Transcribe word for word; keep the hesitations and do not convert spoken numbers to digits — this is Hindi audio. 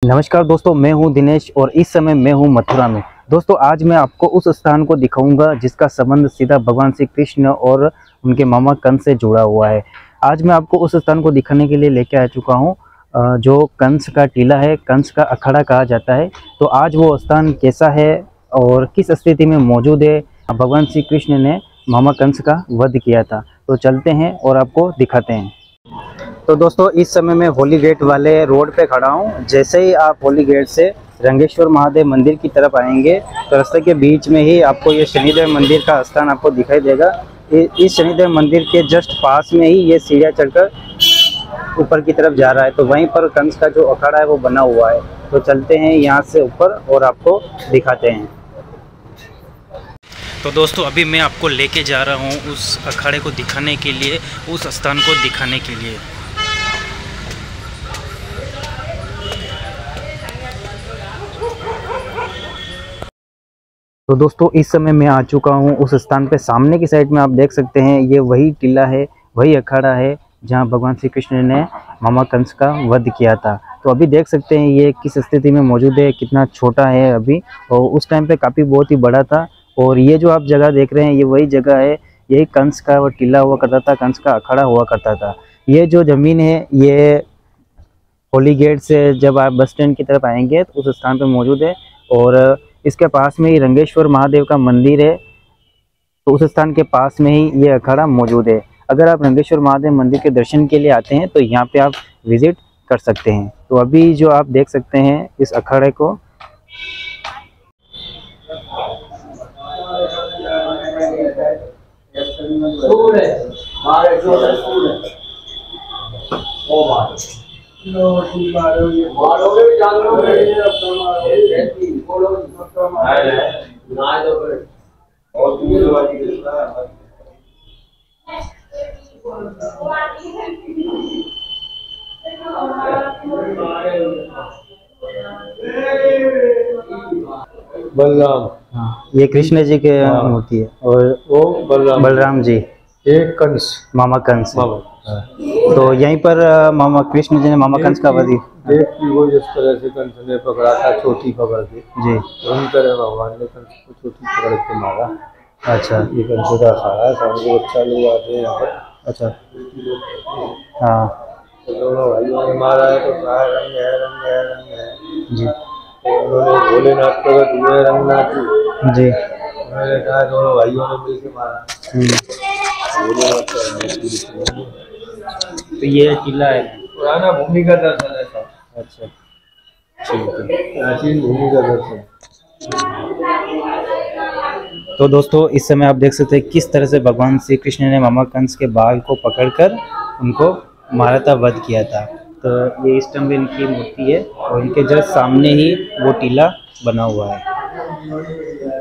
नमस्कार दोस्तों, मैं हूं दिनेश और इस समय मैं हूं मथुरा में। दोस्तों आज मैं आपको उस स्थान को दिखाऊंगा जिसका संबंध सीधा भगवान श्री कृष्ण और उनके मामा कंस से जुड़ा हुआ है। आज मैं आपको उस स्थान को दिखाने के लिए लेके आ चुका हूं जो कंस का टीला है, कंस का अखाड़ा कहा जाता है। तो आज वो स्थान कैसा है और किस स्थिति में मौजूद है, भगवान श्री कृष्ण ने मामा कंस का वध किया था। तो चलते हैं और आपको दिखाते हैं। तो दोस्तों इस समय मैं होली गेट वाले रोड पे खड़ा हूँ। जैसे ही आप होली गेट से रंगेश्वर महादेव मंदिर की तरफ आएंगे तो रास्ते के बीच में ही आपको ये शनिदेव मंदिर का स्थान आपको दिखाई देगा। इस शनिदेव मंदिर के जस्ट पास में ही ये सीढ़ियाँ चढ़कर ऊपर की तरफ जा रहा है। तो वहीं पर कंस का जो अखाड़ा है वो बना हुआ है। तो चलते हैं यहाँ से ऊपर और आपको दिखाते हैं। तो दोस्तों अभी मैं आपको लेके जा रहा हूँ उस अखाड़े को दिखाने के लिए, उस स्थान को दिखाने के लिए। तो दोस्तों इस समय मैं आ चुका हूँ उस स्थान पे। सामने की साइड में आप देख सकते हैं ये वही टीला है, वही अखाड़ा है जहाँ भगवान श्री कृष्ण ने मामा कंस का वध किया था। तो अभी देख सकते हैं ये किस स्थिति में मौजूद है, कितना छोटा है अभी, और उस टाइम पे काफ़ी बहुत ही बड़ा था। और ये जो आप जगह देख रहे हैं ये वही जगह है, यही कंस का वो टीला हुआ करता था, कंस का अखाड़ा हुआ करता था। ये जो ज़मीन है ये होली गेट से जब आप बस स्टैंड की तरफ आएंगे तो उस स्थान पर मौजूद है। और इसके पास में ही रंगेश्वर महादेव का मंदिर है, तो उस स्थान के पास में ही ये अखाड़ा मौजूद है। अगर आप रंगेश्वर महादेव मंदिर के दर्शन के लिए आते हैं तो यहाँ पे आप विजिट कर सकते हैं। तो अभी जो आप देख सकते हैं इस अखाड़े को, बलराम, हाँ ये कृष्ण जी के मूर्ति है और वो बलराम बलराम जी, एक कंस मामा कंस। मामा। तो यहीं पर मामा कृष्ण जी ने मामा कंस का वध देखी वो जिस तरह से कंस ने पकड़ा था छोटी पकड़ के जी, उन तरह भगवान ने कंस को छोटी पकड़ के मारा। अच्छा, ये कंस का अखाड़ा है, सामने बच्चा लोग आते हैं यहाँ पर। अच्छा, हाँ तो दोनों भाइयों ने मारा है तो कहा रंग है रंग है रंग है जी। तो उन्होंने भोलेनाथ को हुए रंगनाथ जी, उन्होंने कहा दोनों भाइयों ने मिलकर मारा। तो ये किला है, पुराना भूमि का दर्शन है सब। अच्छा ठीक है, प्राचीन भूमि का दर्शन। तो दोस्तों इस समय आप देख सकते हैं किस तरह से भगवान श्री कृष्ण ने मामा कंस के बाल को पकड़कर उनको मारा था, वध किया था। तो ये स्तंभ इनकी मूर्ति है और इनके जस्ट सामने ही वो टीला बना हुआ है।